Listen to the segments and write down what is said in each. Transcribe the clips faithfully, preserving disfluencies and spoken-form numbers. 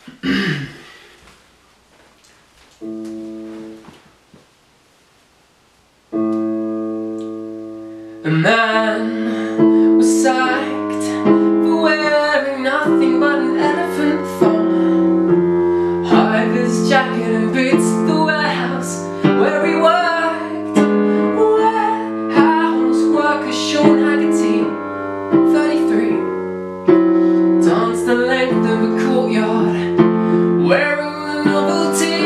A man was sacked for wearing nothing but an elephant thong. Hive his jacket and boots to the warehouse where he worked. Warehouse worker Shaun Haggerty, thirty-three, danced the length of a courtyard wearing the novelty.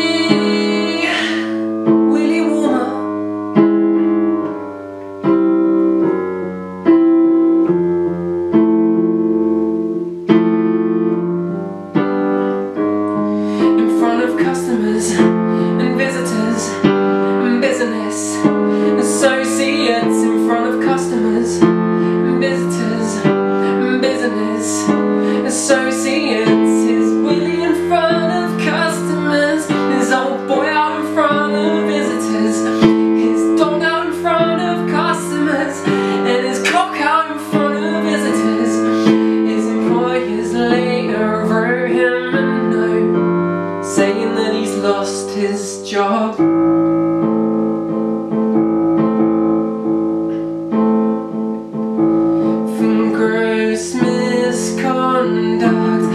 Willy customers and visitors and business associates, in front of customers and visitors and business associates. His Willy in front of customers, his old boy out in front of visitors, his dog out in front of customers, and his cock out in front of visitors. His employers later wrote him a note saying that he's lost his job. For gross misconduct.